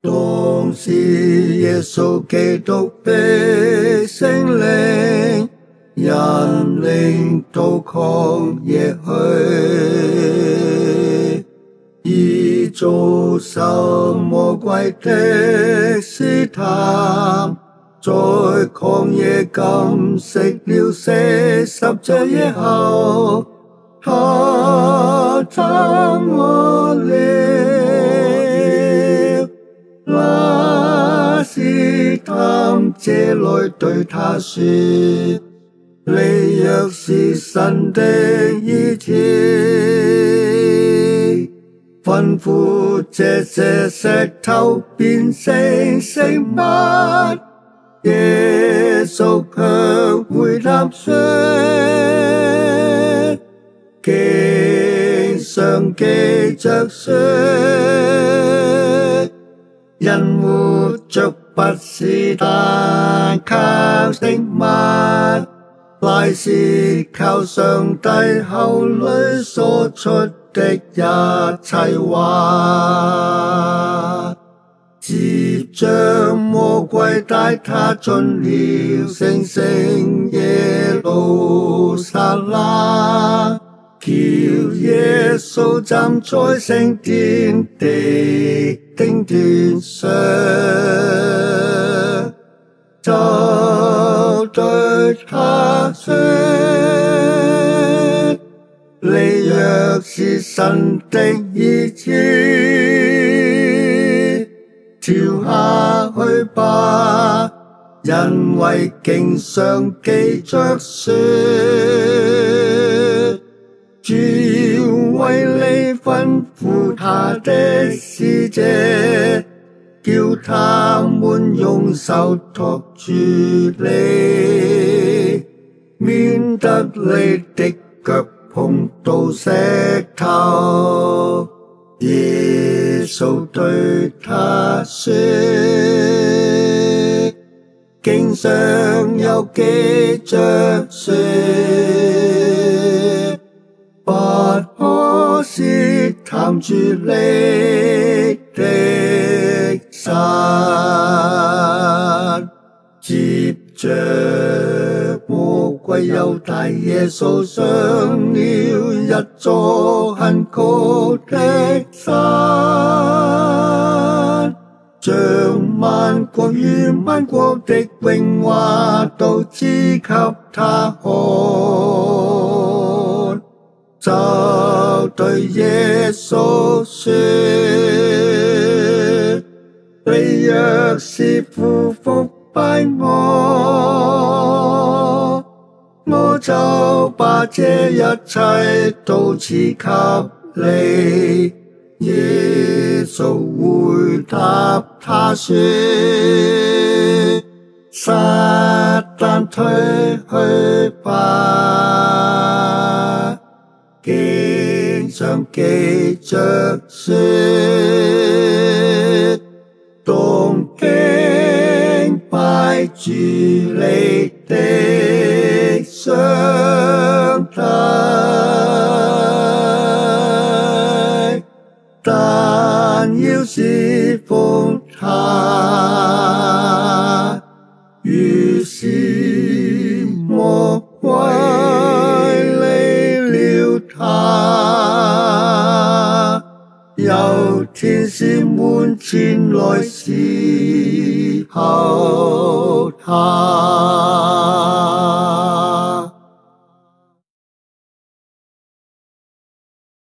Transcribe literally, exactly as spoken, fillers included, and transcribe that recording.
當時耶穌基督被聖靈引領到曠野去，以遭受魔鬼的試探，在曠野禁食了四十晝夜後，他撐餓了，那試探者來對他說：你若是神的兒子，吩咐這些石頭變成食物。耶穌卻回答說：經上記着說，人活着不是單靠食物，乃是靠上帝口裡所出的一切話。接着魔鬼帶他進了聖城耶路撒冷，叫耶穌站在聖殿的頂端上，就對他說：你若是神的兒子，跳下去吧，因為經上記着說，主要為你吩咐他的使者，叫他們用手托住你，免得你的腳碰到石頭。耶穌對他說：經上有記着說，不可試探主你的神。接着魔鬼又帶耶穌上了一座很高的山，將萬國與萬國的榮華都指給他看，就對耶穌說：你若是俯伏拜我，我就把這一切都賜給你。耶穌回答他說：撒旦退去吧，經上記着說，當敬拜主你的上帝，但要侍奉他。於是魔鬼離了他，有天使們前來侍候他。